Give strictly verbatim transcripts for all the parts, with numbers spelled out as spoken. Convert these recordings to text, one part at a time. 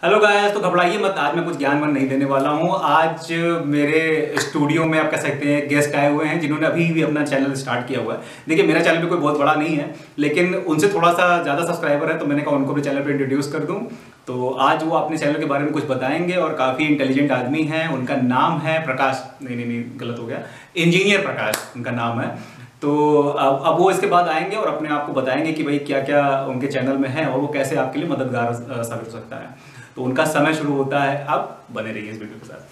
Hello guys, तो घबराइए मत, आज मैं कुछ ज्ञान वन नहीं देने वाला हूँ। आज मेरे स्टूडियो में आप कह सकते हैं गेस्ट आए हुए हैं जिन्होंने अभी भी अपना चैनल स्टार्ट किया हुआ है। देखिए, मेरा चैनल भी कोई बहुत बड़ा नहीं है, लेकिन उनसे थोड़ा सा ज़्यादा सब्सक्राइबर है, तो मैंने कहा उनको भी चैनल पर इंट्रोड्यूस कर दूँ। तो आज वो अपने चैनल के बारे में कुछ बताएंगे और काफ़ी इंटेलिजेंट आदमी हैं। उनका नाम है प्रकाश, नहीं नहीं नहीं गलत हो गया, इंजीनियर प्रकाश उनका नाम है। तो अब अब वो इसके बाद आएंगे और अपने आप को बताएंगे कि भाई क्या क्या उनके चैनल में है और वो कैसे आपके लिए मददगार साबित हो सकता है। तो उनका समय शुरू होता है, अब बने रहिए इस वीडियो के साथ।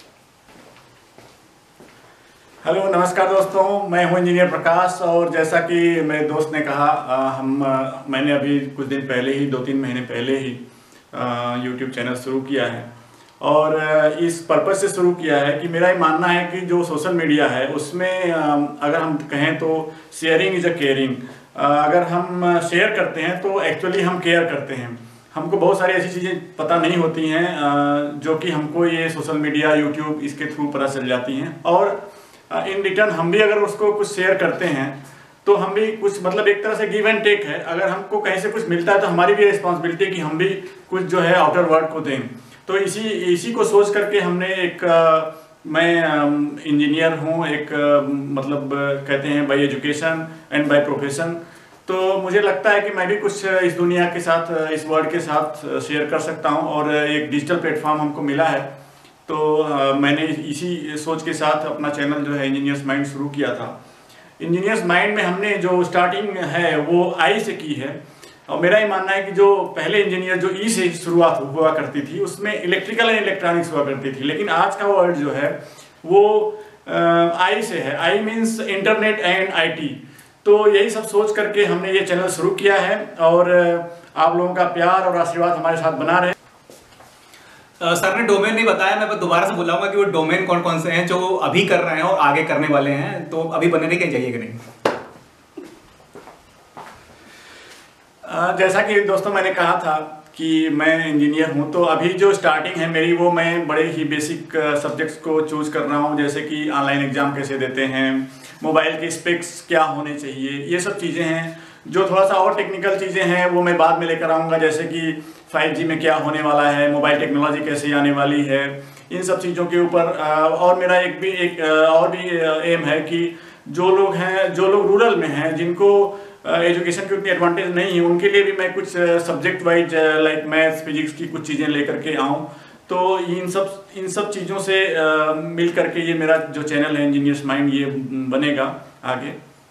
हेलो, नमस्कार दोस्तों, मैं हूं इंजीनियर प्रकाश। और जैसा कि मेरे दोस्त ने कहा, हम मैंने अभी कुछ दिन पहले ही दो तीन महीने पहले ही यूट्यूब चैनल शुरू किया है। और इस पर्पज़ से शुरू किया है कि मेरा ये मानना है कि जो सोशल मीडिया है उसमें अगर हम कहें तो शेयरिंग इज़ अ केयरिंग। अगर हम शेयर करते हैं तो एक्चुअली हम केयर करते हैं। हमको बहुत सारी ऐसी चीज़ें पता नहीं होती हैं जो कि हमको ये सोशल मीडिया, यूट्यूब इसके थ्रू पता चल जाती हैं। और इन रिटर्न हम भी अगर उसको कुछ शेयर करते हैं तो हम भी कुछ, मतलब एक तरह से गिव एंड टेक है। अगर हमको कहीं से कुछ मिलता है तो हमारी भी रिस्पॉन्सिबिलिटी है कि हम भी कुछ जो है आउटर वर्ल्ड को दें। तो इसी इसी को सोच करके हमने एक आ, मैं इंजीनियर हूँ, एक आ, मतलब कहते हैं by education and by profession. तो मुझे लगता है कि मैं भी कुछ इस दुनिया के साथ, इस वर्ल्ड के साथ शेयर कर सकता हूँ। और एक डिजिटल प्लेटफॉर्म हमको मिला है, तो आ, मैंने इसी सोच के साथ अपना चैनल जो है इंजीनियर्स माइंड शुरू किया था। इंजीनियर्स माइंड में हमने जो स्टार्टिंग है वो आई से की है। और मेरा ये मानना है कि जो पहले इंजीनियर जो ई से शुरुआत हुआ करती थी उसमें इलेक्ट्रिकल एंड इलेक्ट्रॉनिक्स हुआ करती थी, लेकिन आज का वर्ड जो है वो आई से है। I means internet and IT. तो यही सब सोच करके हमने ये चैनल शुरू किया है और आप लोगों का प्यार और आशीर्वाद हमारे साथ बना रहे। uh, सर ने डोमेन नहीं बताया, मैं दोबारा से बुलाऊंगा कि वो डोमेन कौन कौन से हैं जो अभी कर रहे हैं और आगे करने वाले हैं। तो अभी बने नहीं, कहीं जाइए कि नहीं। जैसा कि दोस्तों मैंने कहा था कि मैं इंजीनियर हूं, तो अभी जो स्टार्टिंग है मेरी वो मैं बड़े ही बेसिक सब्जेक्ट्स को चूज कर रहा हूं, जैसे कि ऑनलाइन एग्जाम कैसे देते हैं, मोबाइल के स्पेक्स क्या होने चाहिए, ये सब चीज़ें हैं। जो थोड़ा सा और टेक्निकल चीज़ें हैं वो मैं बाद में लेकर आऊँगा, जैसे कि फाइव जी में क्या होने वाला है, मोबाइल टेक्नोलॉजी कैसे आने वाली है, इन सब चीज़ों के ऊपर। और मेरा एक भी एक और भी एम है कि जो लोग हैं, जो लोग रूरल में हैं, जिनको एजुकेशन की उतनी एडवांटेज नहीं है, उनके लिए भी मैं कुछ subject wise like maths, physics की कुछ चीज़ें लेकर के आऊँ। तो इन सब इन सब चीज़ों से आ, मिल करके ये मेरा जो चैनल है इंजीनियर्स माइंड ये बनेगा आगे।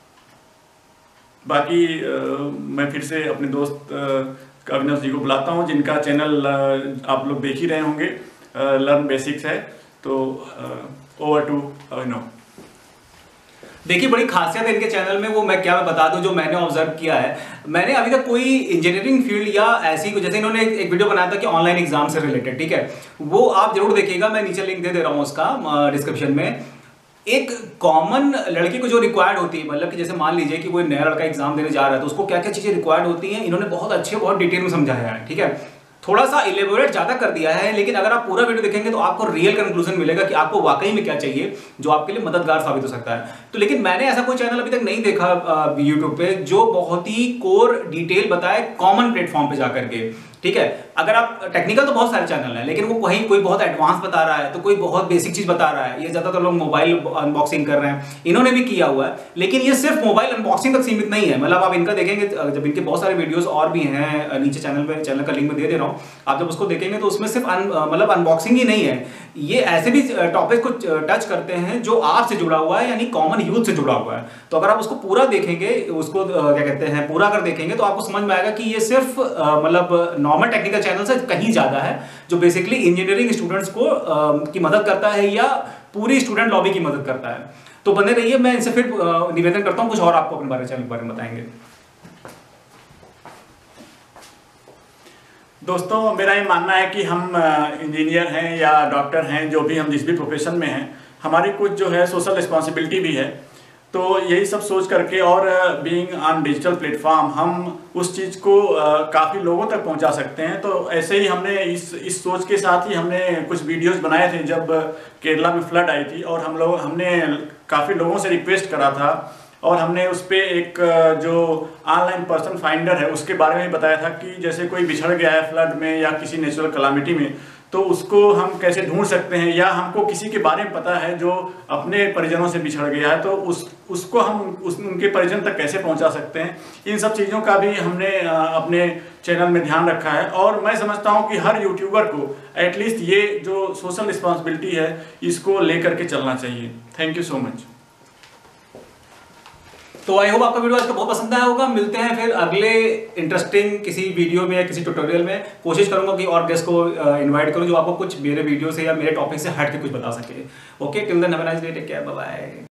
बाकी आ, मैं फिर से अपने दोस्त अविनाश जी को बुलाता हूँ, जिनका चैनल आ, आप लोग देख ही रहे होंगे, लर्न बेसिक्स है। तो ओवर टू अविनाश। देखिए, बड़ी खासियत है इनके चैनल में, वो मैं क्या मैं बता दूं जो मैंने ऑब्जर्व किया है। मैंने अभी तक कोई इंजीनियरिंग फील्ड या ऐसी, जैसे इन्होंने एक, एक वीडियो बनाया था कि ऑनलाइन एग्जाम से रिलेटेड, ठीक है, वो आप जरूर देखिएगा, मैं नीचे लिंक दे दे रहा हूँ उसका डिस्क्रिप्शन में। एक कॉमन लड़के को जो रिक्वायर्ड होती है, मतलब कि जैसे मान लीजिए कि कोई नया लड़का एग्जाम देने जा रहा है तो उसको क्या क्या चीजें रिक्वायर्ड होती हैं, इन्होंने बहुत अच्छे, बहुत डिटेल में समझाया है, ठीक है। थोड़ा सा इलेबोरेट ज्यादा कर दिया है, लेकिन अगर आप पूरा वीडियो देखेंगे तो आपको रियल कंक्लूजन मिलेगा कि आपको वाकई में क्या चाहिए जो आपके लिए मददगार साबित हो सकता है। तो लेकिन मैंने ऐसा कोई चैनल अभी तक नहीं देखा यूट्यूब पे जो बहुत ही कोर डिटेल बताए कॉमन प्लेटफॉर्म पे जाकर के, ठीक है। अगर आप टेक्निकल तो बहुत सारे चैनल हैं, लेकिन वो कहीं कोई बहुत एडवांस बता रहा है तो कोई बहुत बेसिक चीज बता रहा है। ये ज्यादातर लोग मोबाइल अनबॉक्सिंग कर रहे हैं, इन्होंने भी किया हुआ है, लेकिन ये सिर्फ मोबाइल अनबॉक्सिंग तक सीमित नहीं है। मतलब आप इनका देखेंगे, जब इनके बहुत सारे वीडियोस और भी हैं, नीचे चैनल पे, चैनल का लिंक में दे दे रहा हूँ, आप जब उसको देखेंगे तो उसमें सिर्फ मतलब अनबॉक्सिंग ही नहीं है, ये ऐसे भी टॉपिक को टच करते हैं जो आपसे जुड़ा हुआ है, यानी कॉमन यूथ से जुड़ा हुआ है। तो अगर आप उसको पूरा देखेंगे, उसको क्या कहते हैं पूरा अगर देखेंगे, तो आपको समझ में आएगा कि ये सिर्फ मतलब नॉर्मल टेक्निकल चैनल से कहीं ज्यादा है, जो बेसिकली इंजीनियरिंग स्टूडेंट्स को आ, की मदद करता है या पूरी स्टूडेंट लॉबी की मदद करता है। तो बने रहिए, मैं इनसे फिर निवेदन करता हूं कुछ और आपको अपने बारे चैनल के बारे में बताएंगे। दोस्तों, मेरा ये मानना है कि हम इंजीनियर हैं या डॉक्टर हैं, जो भी हम जिस भी प्रोफेशन में हैं, हमारी कुछ जो है सोशल रिस्पॉन्सिबिलिटी भी है। तो यही सब सोच करके, और बीइंग ऑन डिजिटल प्लेटफॉर्म, हम उस चीज़ को काफ़ी लोगों तक पहुंचा सकते हैं। तो ऐसे ही हमने इस इस सोच के साथ ही हमने कुछ वीडियोस बनाए थे जब केरला में फ्लड आई थी, और हम लोग हमने काफ़ी लोगों से रिक्वेस्ट करा था और हमने उस पर एक जो ऑनलाइन पर्सन फाइंडर है उसके बारे में बताया था कि जैसे कोई बिछड़ गया है फ्लड में या किसी नेचुरल कलामिटी में, तो उसको हम कैसे ढूंढ सकते हैं, या हमको किसी के बारे में पता है जो अपने परिजनों से बिछड़ गया है, तो उस उसको हम उस उनके परिजन तक कैसे पहुंचा सकते हैं। इन सब चीज़ों का भी हमने अपने चैनल में ध्यान रखा है। और मैं समझता हूं कि हर यूट्यूबर को एटलीस्ट ये जो सोशल रिस्पॉन्सिबिलिटी है इसको लेकर के चलना चाहिए। Thank you so much. तो आई होप आपका वीडियो आज का बहुत पसंद आया होगा। मिलते हैं फिर अगले इंटरेस्टिंग किसी वीडियो में या किसी ट्यूटोरियल में। कोशिश करूंगा कि और गेस्ट को इनवाइट करूं जो आपको कुछ मेरे वीडियो से या मेरे टॉपिक से हट के कुछ बता सके। Okay, till then have a nice day, take care, bye bye.